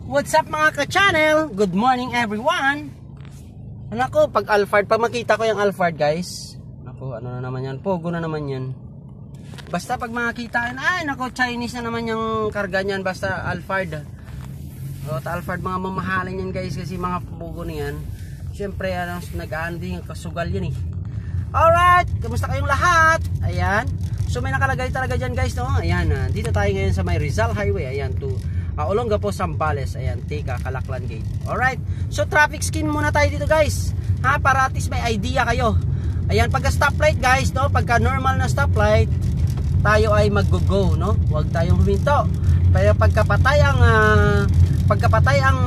What's up mga ka-channel? Good morning everyone. Nako, pag Alphard, pag makita ko yung Alphard guys, nako, ano na naman yan, pogo na naman yan. Basta pag makita yan, ay nako, Chinese na naman yung karga niyan. Basta Alphard. Alphard, mga mamahalin yan guys, kasi mga pogo na yan. Siyempre, nag-ano din yung kasugal yan eh. Alright, kamusta kayong lahat? Ayan, so may nakalagay talaga dyan guys, no? Ayan, dito tayo ngayon sa may Rizal Highway. Ayan, to Olongapo, Zambales. Ayan, Tika, Calaklan Gate. Alright, so traffic skin muna tayo dito guys, ha, para at least may idea kayo. Ayan, pagka stoplight guys, no, pagka normal na stoplight, tayo ay mag-go, no? Huwag tayong huminto. Pero pagkapatay ang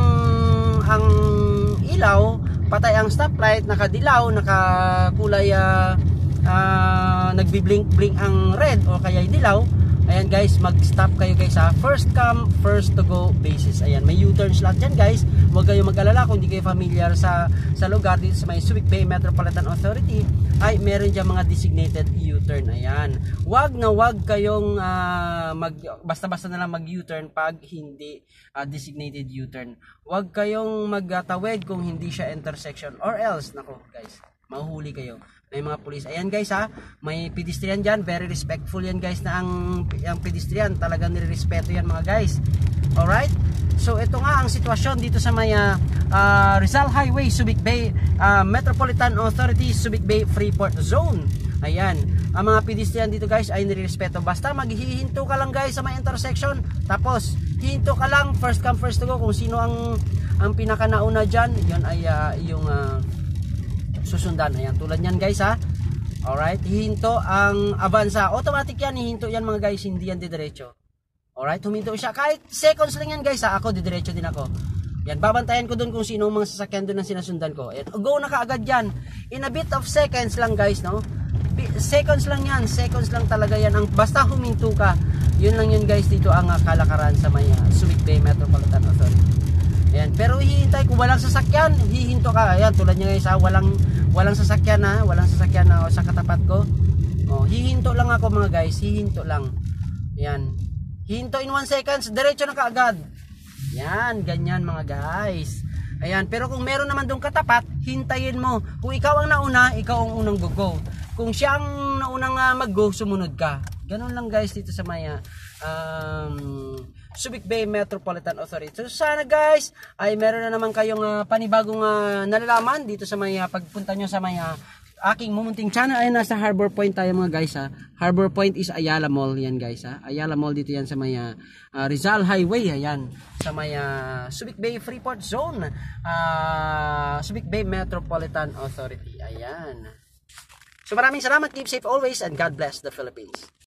ilaw, patay ang stoplight, nakadilaw, nakakulay, nagbi-blink-blink ang red o kaya dilaw. Ayan guys, mag-stop kayo guys ha. First come, first to go basis. Ayan, may U-turns lahat dyan guys. Huwag kayong mag-alala kung hindi kayo familiar sa lugar dito sa may Subic Bay Metropolitan Authority. Ay, meron dyan mga designated U-turn. Ayan, wag kayong basta-basta na lang mag-U-turn pag hindi designated U-turn. Huwag kayong magtawid kung hindi siya intersection, or else, nako guys, mahuhuli kayo. May mga pulis. Ayan guys ha, may pedestrian dyan, very respectful yan guys, na ang pedestrian talagang nirerespeto yan mga guys. Alright, so ito nga ang sitwasyon dito sa may Rizal Highway, Subic Bay Metropolitan Authority, Subic Bay Freeport Zone. Ayan, ang mga pedestrian dito guys ay nirerespeto. Basta maghihinto ka lang guys sa may intersection, tapos hihinto ka lang, first come first to go. Kung sino ang pinaka nauna dyan, yun ay yung susundan. Ayan, tulad yan guys ha. Alright, hihinto ang avanza, automatic yan, hihinto yan mga guys, hindi yan didiretso. Alright, huminto siya, kahit seconds lang yan guys ha. Ako didiretso din ako. Yan, babantayan ko dun kung sino mga sasakyan dun ang sinasundan ko. Ayan, go na kaagad yan, in a bit of seconds lang guys, no? Seconds lang yan, seconds lang talaga yan. Basta huminto ka, yun lang yun guys. Dito ang kalakaran sa may Subic Bay Metropolitan Authority. Ayan, pero hihintay kung walang sasakyan, hihinto ka. Ayan, tulad nyo guys ha, walang sasakyan ha, sa katapat ko. Hihinto lang ako mga guys, hihinto lang. Ayan, hihinto in 1 seconds, diretso na kaagad. Yan, ganyan mga guys. Ayan, pero kung meron naman doon katapat, hintayin mo. Kung ikaw ang nauna, ikaw ang unang go-go. Kung siya ang naunang mag-go, sumunod ka. Ganun lang guys dito sa may Subic Bay Metropolitan Authority. So sana guys ay meron na naman kayong panibagong nalalaman dito sa may pagpunta nyo sa may aking mumunting channel. Ay, nasa Harbor Point tayo mga guys ha. Harbor Point is Ayala Mall yan guys ha. Ayala Mall dito yan sa may Rizal Highway. Ayan, sa may Subic Bay Freeport Zone, Subic Bay Metropolitan Authority. Ayan. So maraming salamat, keep safe always, and God bless the Philippines.